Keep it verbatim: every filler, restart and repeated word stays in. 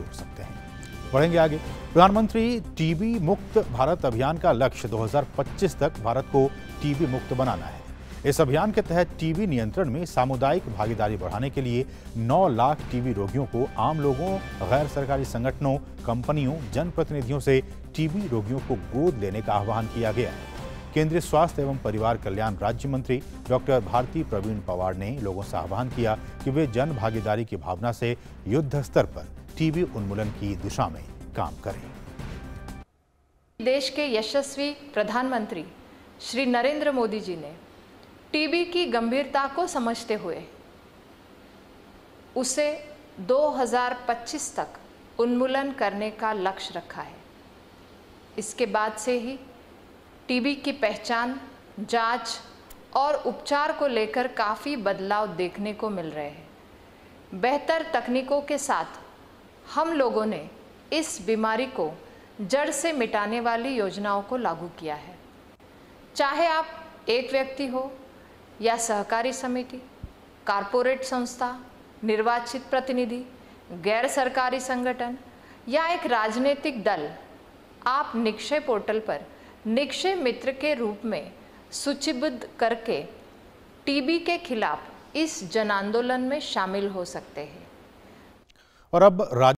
जोड़ सकते हैं। बढ़ेंगे आगे। प्रधानमंत्री टीबी मुक्त भारत अभियान का लक्ष्य दो हज़ार पच्चीस तक भारत को टीबी मुक्त बनाना है। इस अभियान के तहत टीबी नियंत्रण में सामुदायिक भागीदारी बढ़ाने के लिए नौ लाख टीबी रोगियों को आम लोगों, गैर सरकारी संगठनों, कंपनियों, जनप्रतिनिधियों से टीबी रोगियों को गोद लेने का आह्वान किया गया है। केंद्रीय स्वास्थ्य एवं परिवार कल्याण राज्य मंत्री डॉक्टर भारती प्रवीण पवार ने लोगों से आह्वान किया कि वे जन भागीदारी की भावना से युद्ध स्तर पर टीबी उन्मूलन की दिशा में काम करें। देश के यशस्वी प्रधानमंत्री श्री नरेंद्र मोदी जी ने टीबी की गंभीरता को समझते हुए उसे दो हज़ार पच्चीस तक उन्मूलन करने का लक्ष्य रखा है। इसके बाद से ही टीबी की पहचान, जांच और उपचार को लेकर काफ़ी बदलाव देखने को मिल रहे हैं। बेहतर तकनीकों के साथ हम लोगों ने इस बीमारी को जड़ से मिटाने वाली योजनाओं को लागू किया है। चाहे आप एक व्यक्ति हो या सहकारी समिति, कारपोरेट संस्था, निर्वाचित प्रतिनिधि, गैर सरकारी संगठन या एक राजनीतिक दल, आप निक्षय पोर्टल पर निक्षय मित्र के रूप में सूचीबद्ध करके टीबी के खिलाफ इस जन आंदोलन में शामिल हो सकते हैं। और अब